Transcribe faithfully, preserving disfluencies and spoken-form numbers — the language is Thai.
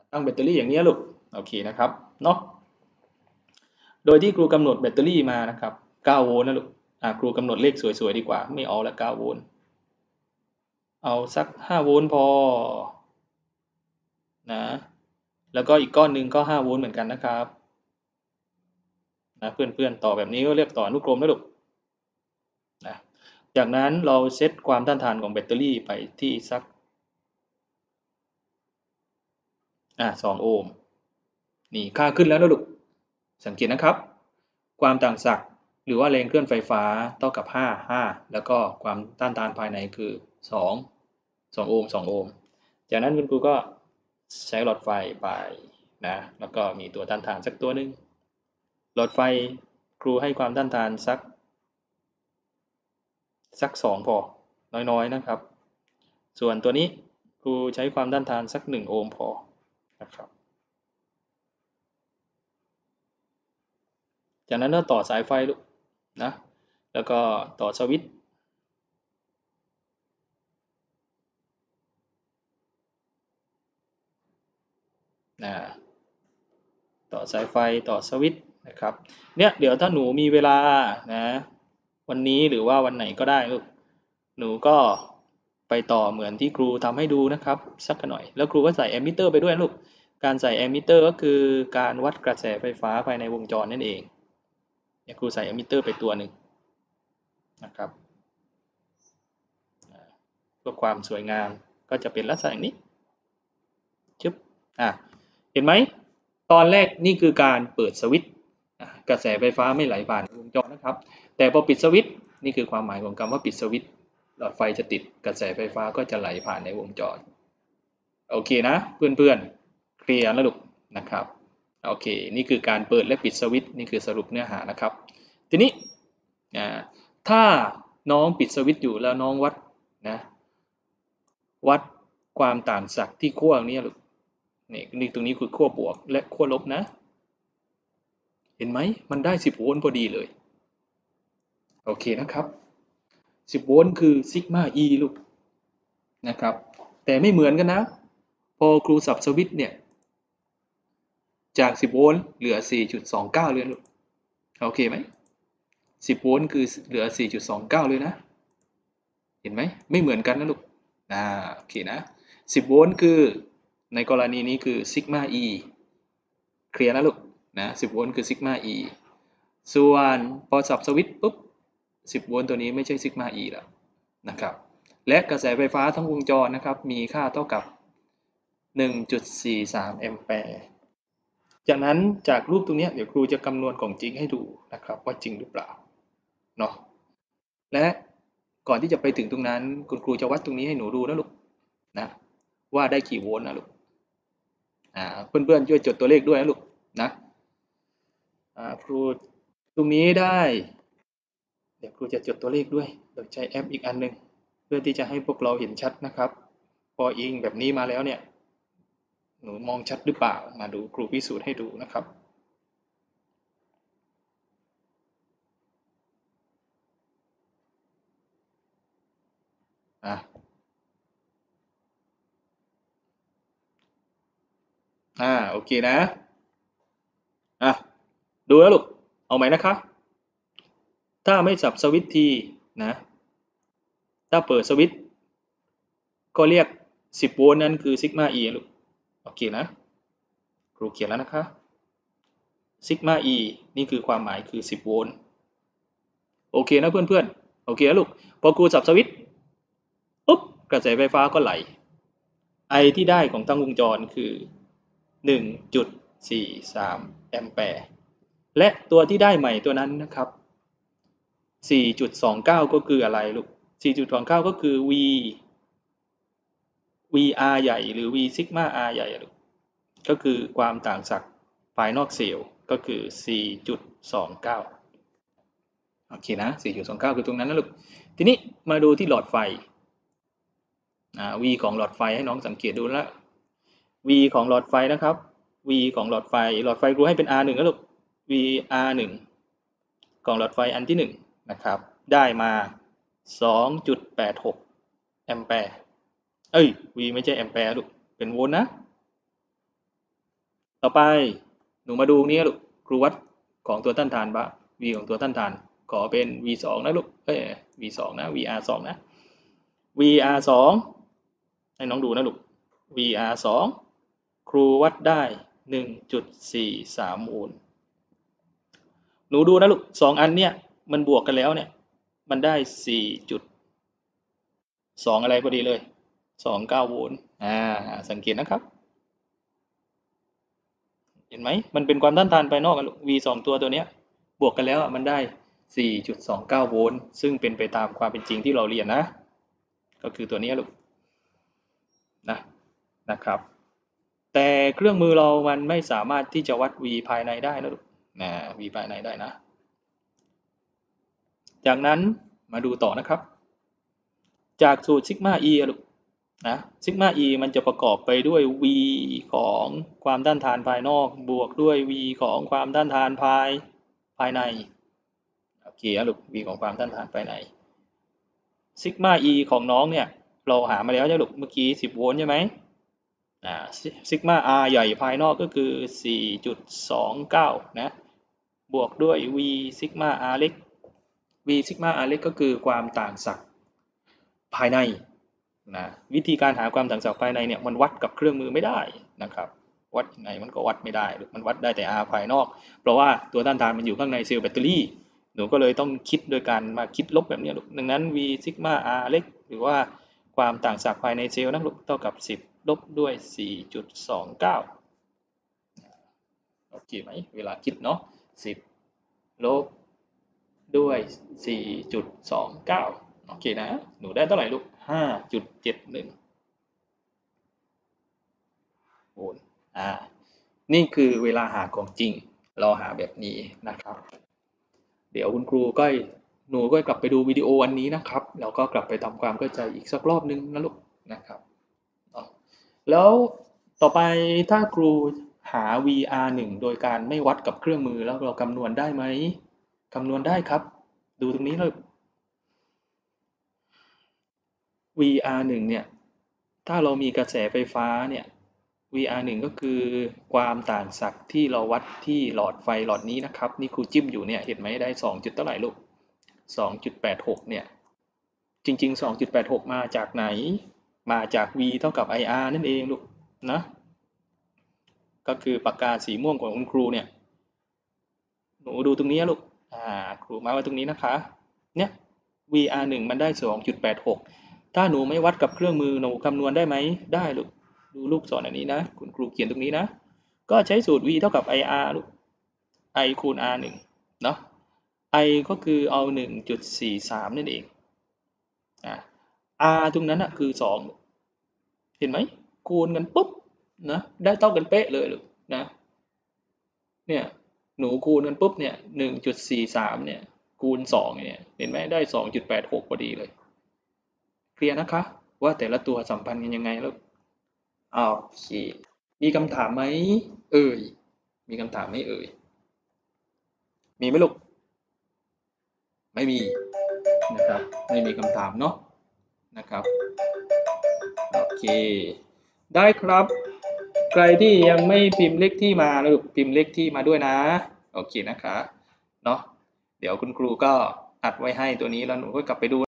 ตั้งแบตเตอรี่อย่างนี้ลูกโอเคนะครับเนาะโดยที่ครูกำหนดแบตเตอรี่มานะครับเก้าโวลต์นะลูกอ่าครูกำหนดเลขสวยๆดีกว่าไม่เอาละเก้าโวลต์เอาสักห้าโวลต์พอนะแล้วก็อีกก้อนหนึ่งก็ห้าโวลต์เหมือนกันนะครับนะเพื่อนๆต่อแบบนี้ก็เรียกต่ออนุกรมนะลูกนะจากนั้นเราเซตความต้านทานของแบตเตอรี่ไปที่สักอ่าสองโอห์มนี่ค่าขึ้นแล้วนะลูกสังเกตนะครับความต่างศักย์หรือว่าแรงเคลื่อนไฟฟ้าเท่ากับห้า ห้าแล้วก็ความต้านทานภายในคือสอง สองโอห์มสองโอห์มจากนั้นคุณครูก็ใช้หลอดไฟไปนะแล้วก็มีตัวต้านทานสักตัวหนึ่งหลอดไฟครูให้ความต้านทานสักสักสองพอน้อยๆนะครับส่วนตัวนี้ครูใช้ความต้านทานสักหนึ่งโอห์มพอนะครับจากนั้นก็ต่อสายไฟลูกนะแล้วก็ต่อสวิตช์นะต่อสายไฟต่อสวิตช์นะครับเนี่ยเดี๋ยวถ้าหนูมีเวลานะวันนี้หรือว่าวันไหนก็ได้ลูกหนูก็ไปต่อเหมือนที่ครูทำให้ดูนะครับสักหน่อยแล้วครูก็ใส่แอมมิเตอร์ไปด้วยลูกการใส่แอมมิเตอร์ก็คือการวัดกระแสไฟฟ้าภายในวงจรนั่นเองเนี่ยครูใส่แอมมิเตอร์ไปตัวหนึ่งนะครับเพื่อความสวยงามก็จะเป็นลักษณะอย่างนี้ชึบอ่ะเห็นไหมตอนแรกนี่คือการเปิดสวิตช์กระแสไฟฟ้าไม่ไหลผ่านวงจรนะครับแต่พอปิดสวิตช์นี่คือความหมายของคำว่าปิดสวิตช์หลอดไฟจะติดกระแสไฟฟ้าก็จะไหลผ่านในวงจรโอเคนะเพื่อนๆเคลียร์แล้วลูกนะครับโอเคนี่คือการเปิดและปิดสวิตช์นี่คือสรุปเนื้อหานะครับทีนี้ถ้าน้องปิดสวิตช์อยู่แล้วน้องวัดนะวัดความต่างศักย์ที่ขั้วนี้ลูกนี่นี่ตรงนี้คือขั้วบวกและขั้วลบนะเห็นไหมมันได้สิบโวลต์พอดีเลยโอเคนะครับสิบโวลต์คือซิกมา E ลูกนะครับแต่ไม่เหมือนกันนะพอครูสับสวิตช์เนี่ยจากสิบโวลต์เหลือ สี่จุดสองเก้า เลยลูกโอเคไหมสิบโวลต์คือเหลือ สี่จุดสองเก้า เลยนะเห็นไหมไม่เหมือนกันนะลูกอ่าโอเคนะสิบโวลต์คือในกรณีนี้คือซิกมา E เคลียร์นะลูกนะสิบโวลต์คือซิกมา E ส่วนพอสับสวิตช์ปุ๊บสิบโวลต์ตัวนี้ไม่ใช่ซิกมา E แล้วนะครับและกระแสไฟฟ้าทั้งวงจรนะครับมีค่าเท่ากับ หนึ่งจุดสี่สาม แอมแปร์จากนั้นจากรูปตรงนี้เดี๋ยวครูจะคำนวณของจริงให้ดูนะครับว่าจริงหรือเปล่าเนาะและก่อนที่จะไปถึงตรงนั้นคุณครูจะวัดตรงนี้ให้หนูดูนะลูกนะว่าได้กี่โวลต์นะลูกอ่าเพื่อนๆช่วยจดตัวเลขด้วยนะลูกนะอ่าครูตรงนี้ได้เดี๋ยวครูจะจดตัวเลขด้วยโดยใช้แอปอีกอันหนึ่งเพื่อที่จะให้พวกเราเห็นชัดนะครับพออิงแบบนี้มาแล้วเนี่ยหนูมองชัดหรือเปล่ามาดูครูพิสูจน์ให้ดูนะครับอ่ะอ่าโอเคนะอ่ะดูแล้วลูกเอาไหมนะคะถ้าไม่สับสวิตช์ทีนะถ้าเปิดสวิตช์ก็เรียกสิบโวลต์นั้นคือซิกมา E ลูกโอเคนะครูเขียนแล้วนะคะซิกมา E นี่คือความหมายคือสิบโวลต์โอเคนะเพื่อนๆโอเคนะลูกพอครูสับสวิตช์ปุ๊บกระแสไฟฟ้าก็ไหลไอที่ได้ของทั้งวงจรคือ หนึ่งจุดสี่สาม แอมแปร์และตัวที่ได้ใหม่ตัวนั้นนะครับ สี่จุดสองเก้า ก็คืออะไรลูก สี่จุดสองเก้า ก็คือ V VR ใหญ่หรือ V ซิกมา R ใหญ่ลูกก็คือความต่างศักย์ภายนอกเซลล์ก็คือ สี่จุดสองเก้า โอเคนะ สี่จุดสองเก้า คือตรงนั้นนะลูกทีนี้มาดูที่หลอดไฟ V ของหลอดไฟให้น้องสังเกตดูแล้ว V ของหลอดไฟนะครับ V ของหลอดไฟหลอดไฟครูให้เป็น อาร์ หนึ่ง นะลูก V อาร์ หนึ่ง ของหลอดไฟอันที่หนึ่งนะครับได้มา สองจุดแปดหก แอมแปร์เอ้ย V ไม่ใช่แอมแปร์ลูกเป็นโวลต์นะต่อไปหนูมาดูนี้ลูกครูวัดของตัวต้านทานบ้าง v ของตัวต้านทานขอเป็น v สองนะลูกเอ้ย v สองนะ vr สองนะ vr สองให้น้องดูนะลูก vr สองครูวัดได้ หนึ่งจุดสี่สาม โวลต์หนูดูนะลูกสองอันเนี่ยมันบวกกันแล้วเนี่ยมันได้ สี่จุดสอง อะไรพอดีเลยสองสิบเก้าโวลต์อ่าสังเกตนะครับเห็นไหมมันเป็นความต้านทานภายนอกกันลูก v สองตัวตัวเนี้ยบวกกันแล้วมันได้ สี่จุดสองเก้า โวลต์ซึ่งเป็นไปตามความเป็นจริงที่เราเรียนนะก็คือตัวนี้ลูกนะนะครับแต่เครื่องมือเรามันไม่สามารถที่จะวัด v ภายในได้นะลูกนะ v ภายในได้นะจากนั้นมาดูต่อนะครับจากสูตรซิกมา e ลูกนะซิกมา e มันจะประกอบไปด้วย v ของความต้านทานภายนอกบวกด้วย v ของความต้านทานภายภายในโอเคลูก v ของความต้านทานภายในซิกมา e ของน้องเนี่ยเราหามาแล้วใช่ลูกเมื่อกี้สิบโวลต์ใช่ไหมอ่าซิกมา r ใหญ่ภายนอกก็คือ สี่จุดสองเก้า นะบวกด้วย v ซิกมา r เล็ก v ซิกมา r เล็กก็คือความต่างศักย์ภายในนะวิธีการหาความต่างศักย์ภายในเนี่ยมันวัดกับเครื่องมือไม่ได้นะครับวัดยังไงมันก็วัดไม่ได้มันวัดได้แต่ R ภายนอกเพราะว่าตัวต้านทานมันอยู่ข้างในเซลล์แบตเตอรี่หนูก็เลยต้องคิดโดยการมาคิดลบแบบนี้ลูกดังนั้น v ซิกมา r เล็กหรือว่าความต่างศักย์ภายในเซลล์นะลูกเท่ากับสิบลบด้วย สี่จุดสองเก้า โอเคไหมเวลาคิดเนาะสิบลบด้วย สี่จุดสองเก้า โอเคนะหนูได้เท่าไหร่ลูก ห้าจุดเจ็ดหนึ่ง โวลต์อ่านี่คือเวลาหาของจริงเราหาแบบนี้นะครับเดี๋ยวคุณครูก็หนูก็กลับไปดูวิดีโออันนี้นะครับแล้วก็กลับไปทำความเข้าใจอีกสักรอบนึงนะลูกนะครับแล้วต่อไปถ้าครูหา วี อาร์ หนึ่ง โดยการไม่วัดกับเครื่องมือแล้วเราคำนวณได้ไหมคำนวณได้ครับดูตรงนี้เลย วี อาร์ หนึ่ง เนี่ยถ้าเรามีกระแสไฟฟ้าเนี่ย วี อาร์ หนึ่ง ก็คือความต่างศักย์ที่เราวัดที่หลอดไฟหลอดนี้นะครับนี่ครูจิ้มอยู่เนี่ยเห็นไหมได้สองจุดเท่าไหร่ลูก สองจุดแปดหก เนี่ยจริงๆ สองจุดแปดหก มาจากไหนมาจาก V เท่ากับ ไอ อาร์ นั่นเองลูกนะก็คือปากกาสีม่วงของคุณครูเนี่ยหนูดูตรงนี้ลูกอ่าครูมาไว้ตรงนี้นะคะเนี่ย วี อาร์ หนึ่ง มันได้ สองจุดแปดหก ถ้าหนูไม่วัดกับเครื่องมือหนูคำนวณได้ไหมได้ลูกดูลูกศรอันนี้นะคุณครูเขียนตรงนี้นะก็ใช้สูตร V เท่ากับ ไอ อาร์ ลูก I คูณ R หนึ่งเนาะ I ก็คือเอา หนึ่งจุดสี่สาม นั่นเองอ่า R ตรงนั้นนะคือสองเห็นไหมคูณกันปุ๊บนะได้เท่ากันเป๊ะเลยลูกนะเนี่ยหนูคูณกันปุ๊บเนี่ย หนึ่งจุดสี่สาม เนี่ยคูณสองเนี่ยเห็นไหมได้ สองจุดแปดหก พอดีเลยเคลียร์นะคะว่าแต่ละตัวสัมพันธ์กันยังไงแล้วอ้าวโอเคมีคำถามไหมเอ่ยมีคำถามไหมเอ่ยมีไหมลูกไม่มีนะครับไม่มีคำถามเนาะนะครับโอเคได้ครับใครที่ยังไม่พิมพ์เลขที่มาลูกพิมพ์เลขที่มาด้วยนะโอเคนะคะเนาะเดี๋ยวคุณครูก็อัดไว้ให้ตัวนี้แล้วหนูก็กลับไปดู